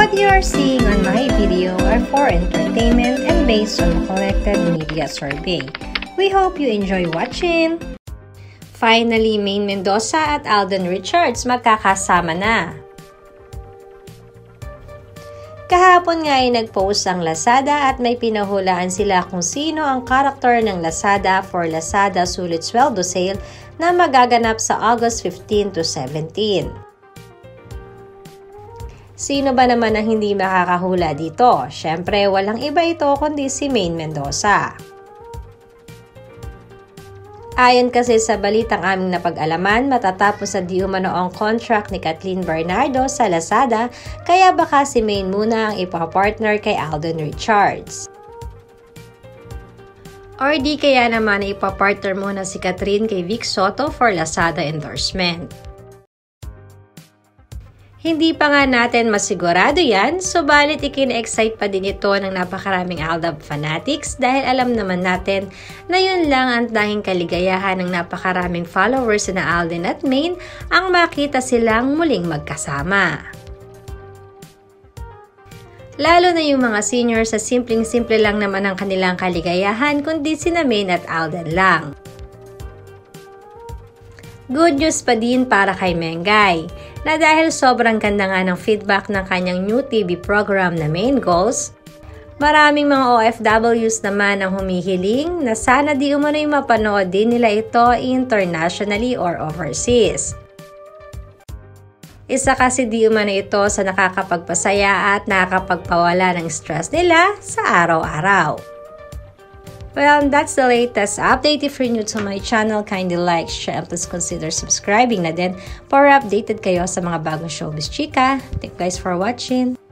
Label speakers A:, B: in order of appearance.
A: What you are seeing on my video are for entertainment and based on collected media survey. We hope you enjoy watching! Finally, Maine Mendoza at Alden Richards magkakasama na. Kahapon nga ay nag-post ang Lazada at may pinahulaan sila kung sino ang karakter ng Lazada for Lazada Sulit Sweldo Sale na magaganap sa August 15 to 17. Sino ba naman ang hindi makakahula dito? Syempre, walang iba ito kundi si Maine Mendoza. Ayon kasi sa balitang aming napag-alaman, matatapos sa di umano ang contract ni Kathleen Bernardo sa Lazada, kaya baka si Maine muna ang ipapartner kay Alden Richards. Or di kaya naman ipapartner muna si Catherine kay Ctto for Lazada endorsement. Hindi pa nga natin masigurado yan, subalit ikine-excite pa din ito ng napakaraming Aldab fanatics dahil alam naman natin na yun lang ang tanging kaligayahan ng napakaraming followers na Alden at Maine ang makita silang muling magkasama. Lalo na yung mga seniors sa simpleng-simple lang naman ang kanilang kaligayahan kundi sina Maine at Alden lang. Good news pa din para kay Mengay, na dahil sobrang ganda nga ng feedback ng kanyang new TV program na Maine Goals, maraming mga OFWs naman ang humihiling na sana di umano'y mapanood din nila ito internationally or overseas. Isa kasi di umano ito sa nakakapagpasaya at nakakapagpawala ng stress nila sa araw-araw. Well, that's the latest update. If you're new to my channel, kindly like, share, and please consider subscribing na din para updated kayo sa mga bagong showbiz chika. Thank you guys for watching.